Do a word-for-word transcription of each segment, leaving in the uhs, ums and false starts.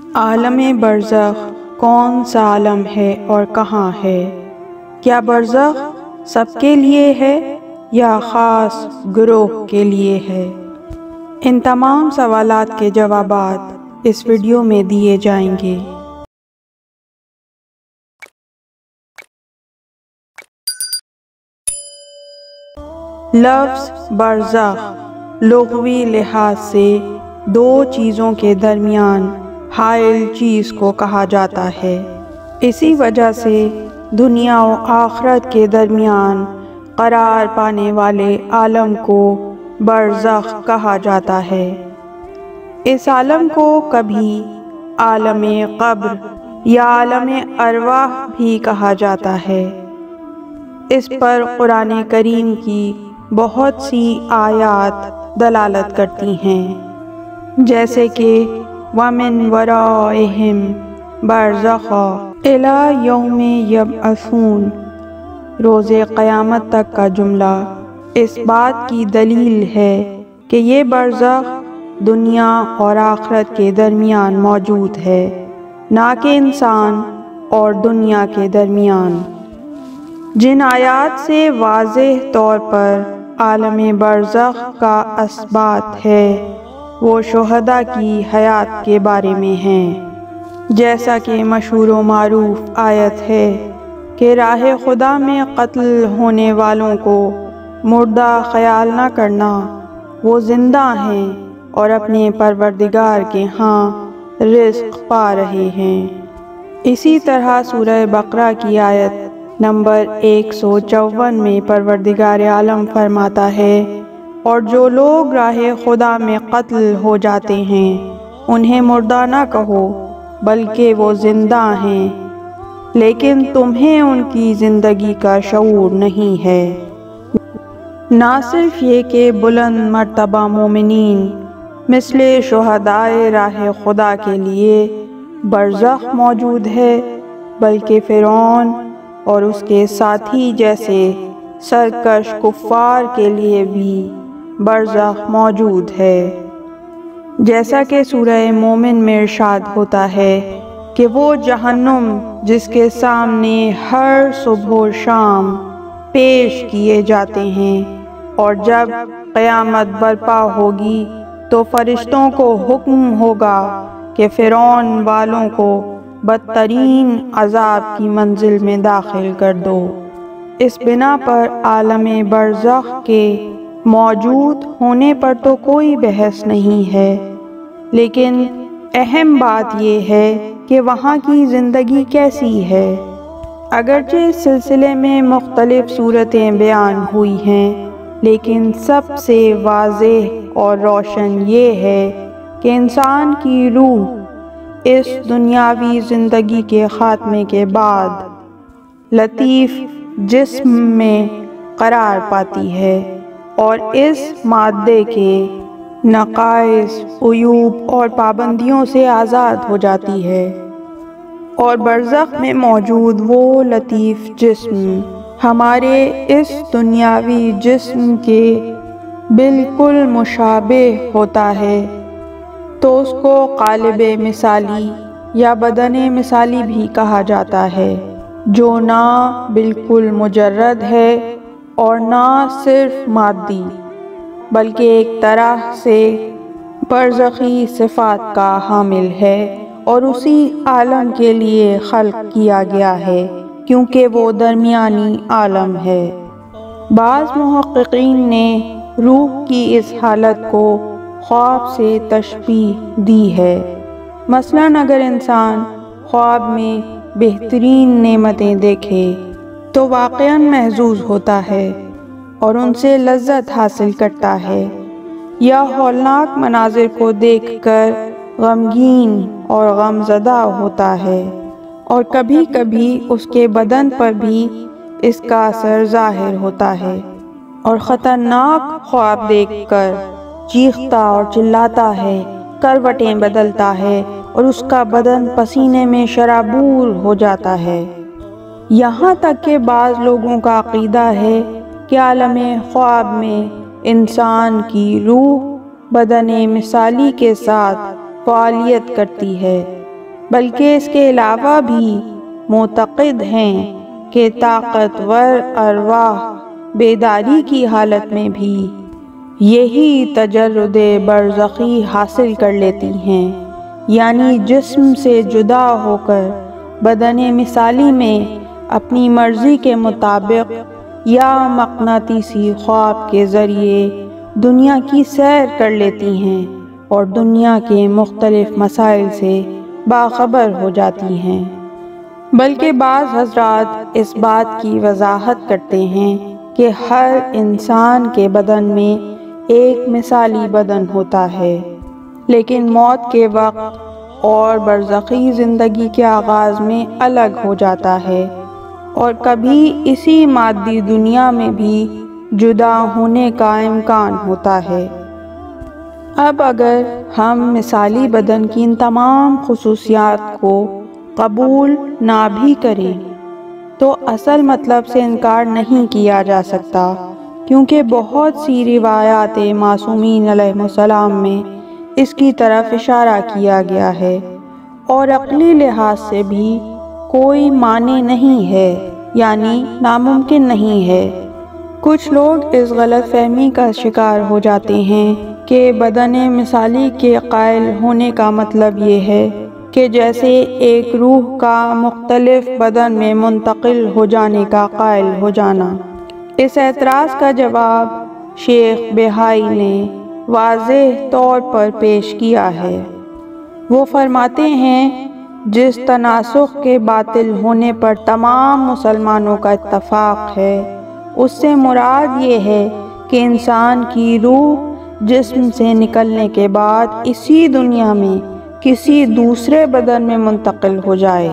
عالم برزخ کون سا عالم ہے اور کہاں ہے؟ کیا برزخ سب کے لیے ہے یا خاص گروہ کے لیے ہے؟ ان تمام سوالات کے جوابات اس ویڈیو میں دیے جائیں گے۔ لفظ برزخ لغوی لحاظ سے دو چیزوں کے درمیان حائل چیز کو کہا جاتا ہے۔ اسی وجہ سے دنیا و آخرت کے درمیان قرار پانے والے عالم کو برزخ کہا جاتا ہے۔ اس عالم کو کبھی عالم قبر یا عالم ارواح بھی کہا جاتا ہے۔ اس پر قرآن کریم کی بہت سی آیات دلالت کرتی ہیں، جیسے کہ وَمِن وَرَائِهِمْ بَرْزَخٌ إِلَى يَوْمِ يُبْعَثُونَ۔ روز قیامت تک کا جملہ اس بات کی دلیل ہے کہ یہ برزخ دنیا اور آخرت کے درمیان موجود ہے، نہ کہ انسان اور دنیا کے درمیان۔ جن آیات سے واضح طور پر عالم برزخ کا اثبات ہے وہ شہداء کی حیات کے بارے میں ہیں، جیسا کہ مشہور و معروف آیت ہے کہ راہ خدا میں قتل ہونے والوں کو مردہ خیال نہ کرنا، وہ زندہ ہیں اور اپنے پروردگار کے ہاں رزق پا رہے ہیں۔ اسی طرح سورہ بقرہ کی آیت نمبر ایک سو چون میں پروردگار عالم فرماتا ہے، اور جو لوگ راہ خدا میں قتل ہو جاتے ہیں انہیں مردہ نہ کہو بلکہ وہ زندہ ہیں، لیکن تمہیں ان کی زندگی کا شعور نہیں ہے۔ نہ صرف یہ کہ بلند مرتبہ مومنین مثل شہدائے راہ خدا کے لیے برزخ موجود ہے، بلکہ فرعون اور اس کے ساتھی جیسے سرکش کفار کے لیے بھی برزخ موجود ہے، جیسا کہ سورہ مومن میں ارشاد ہوتا ہے کہ وہ جہنم جس کے سامنے ہر صبح و شام پیش کیے جاتے ہیں، اور جب قیامت برپا ہوگی تو فرشتوں کو حکم ہوگا کہ فرعون والوں کو بدترین عذاب کی منزل میں داخل کر دو۔ اس بنا پر عالم برزخ کے موجود ہونے پر تو کوئی بحث نہیں ہے، لیکن اہم بات یہ ہے کہ وہاں کی زندگی کیسی ہے۔ اگرچہ اس سلسلے میں مختلف صورتیں بیان ہوئی ہیں، لیکن سب سے واضح اور روشن یہ ہے کہ انسان کی روح اس دنیاوی زندگی کے خاتمے کے بعد لطیف جسم میں قرار پاتی ہے اور اس مادے کے نقائص، عیوب اور پابندیوں سے آزاد ہو جاتی ہے، اور برزخ میں موجود وہ لطیف جسم ہمارے اس دنیاوی جسم کے بالکل مشابہ ہوتا ہے، تو اس کو قالب مثالی یا بدن مثالی بھی کہا جاتا ہے، جو نہ بالکل مجرد ہے اور نہ صرف مادی، بلکہ ایک طرح سے برزخی صفات کا حامل ہے اور اسی عالم کے لیے خلق کیا گیا ہے کیونکہ وہ درمیانی عالم ہے۔ بعض محققین نے روح کی اس حالت کو خواب سے تشبیہ دی ہے۔ مثلاً اگر انسان خواب میں بہترین نعمتیں دیکھے تو واقعاً محظوظ ہوتا ہے اور ان سے لذت حاصل کرتا ہے، یا ہولناک مناظر کو دیکھ کر غمگین اور غمزدہ ہوتا ہے، اور کبھی کبھی اس کے بدن پر بھی اس کا اثر ظاہر ہوتا ہے، اور خطرناک خواب دیکھ کر چیختا اور چلاتا ہے، کروٹیں بدلتا ہے اور اس کا بدن پسینے میں شرابور ہو جاتا ہے۔ یہاں تک کہ بعض لوگوں کا عقیدہ ہے کہ عالم خواب میں انسان کی روح بدن مثالی کے ساتھ فعالیت کرتی ہے، بلکہ اس کے علاوہ بھی معتقد ہیں کہ طاقتور ارواح بیداری کی حالت میں بھی یہی تجرد برزخی حاصل کر لیتی ہیں، یعنی جسم سے جدا ہو کر بدن مثالی میں اپنی مرضی کے مطابق یا مقناطیسی خواب کے ذریعے دنیا کی سیر کر لیتی ہیں اور دنیا کے مختلف مسائل سے باخبر ہو جاتی ہیں۔ بلکہ بعض حضرات اس بات کی وضاحت کرتے ہیں کہ ہر انسان کے بدن میں ایک مثالی بدن ہوتا ہے، لیکن موت کے وقت اور برزخی زندگی کے آغاز میں الگ ہو جاتا ہے، اور کبھی اسی مادی دنیا میں بھی جدا ہونے کا امکان ہوتا ہے۔ اب اگر ہم مثالی بدن کی ان تمام خصوصیات کو قبول نہ بھی کریں تو اصل مطلب سے انکار نہیں کیا جا سکتا، کیونکہ بہت سی روایات معصومین علیہ السلام میں اس کی طرف اشارہ کیا گیا ہے، اور عقلی لحاظ سے بھی کوئی معنی نہیں ہے، یعنی ناممکن نہیں ہے۔ کچھ لوگ اس غلط فہمی کا شکار ہو جاتے ہیں کہ بدن مثالی کے قائل ہونے کا مطلب یہ ہے کہ جیسے ایک روح کا مختلف بدن میں منتقل ہو جانے کا قائل ہو جانا۔ اس اعتراض کا جواب شیخ بہائی نے واضح طور پر پیش کیا ہے۔ وہ فرماتے ہیں، جس تناسخ کے باطل ہونے پر تمام مسلمانوں کا اتفاق ہے، اس سے مراد یہ ہے کہ انسان کی روح جسم سے نکلنے کے بعد اسی دنیا میں کسی دوسرے بدن میں منتقل ہو جائے۔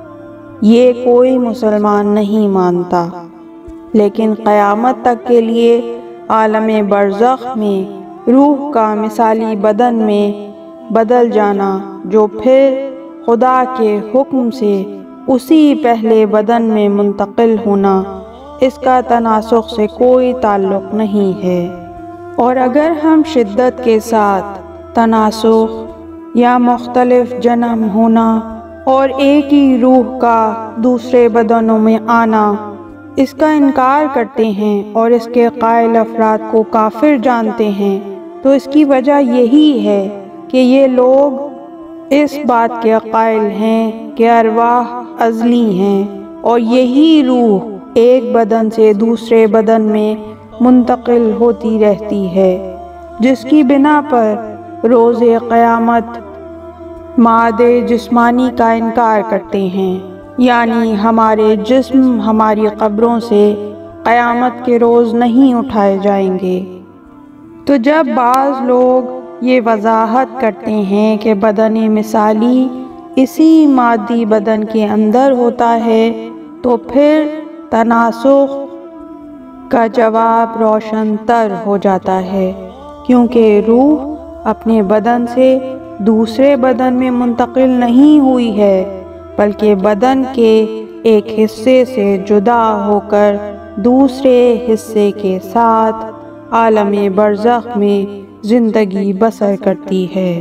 یہ کوئی مسلمان نہیں مانتا، لیکن قیامت تک کے لیے عالم برزخ میں روح کا مثالی بدن میں بدل جانا، جو پھر خدا کے حکم سے اسی پہلے بدن میں منتقل ہونا، اس کا تناسخ سے کوئی تعلق نہیں ہے۔ اور اگر ہم شدت کے ساتھ تناسخ یا مختلف جنم ہونا اور ایک ہی روح کا دوسرے بدنوں میں آنا، اس کا انکار کرتے ہیں اور اس کے قائل افراد کو کافر جانتے ہیں، تو اس کی وجہ یہی ہے کہ یہ لوگ اس بات کے قائل ہیں کہ ارواح ازلی ہیں اور یہی روح ایک بدن سے دوسرے بدن میں منتقل ہوتی رہتی ہے، جس کی بنا پر روز قیامت مادے جسمانی کا انکار کرتے ہیں، یعنی ہمارے جسم ہماری قبروں سے قیامت کے روز نہیں اٹھائے جائیں گے۔ تو جب بعض لوگ یہ وضاحت کرتے ہیں کہ بدن مثالی اسی مادی بدن کے اندر ہوتا ہے، تو پھر تناسخ کا جواب روشن تر ہو جاتا ہے، کیونکہ روح اپنے بدن سے دوسرے بدن میں منتقل نہیں ہوئی ہے، بلکہ بدن کے ایک حصے سے جدا ہو کر دوسرے حصے کے ساتھ عالم برزخ میں زندگی بسر کرتی ہے۔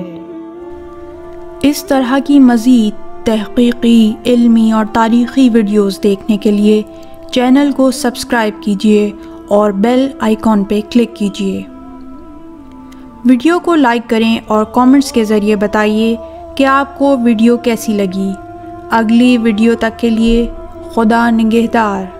اس طرح کی مزید تحقیقی، علمی اور تاریخی ویڈیوز دیکھنے کے لیے چینل کو سبسکرائب کیجیے اور بیل آئیکن پہ کلک کیجیے۔ ویڈیو کو لائک کریں اور کامنٹس کے ذریعے بتائیے کہ آپ کو ویڈیو کیسی لگی۔ اگلی ویڈیو تک کے لیے خدا نگہدار۔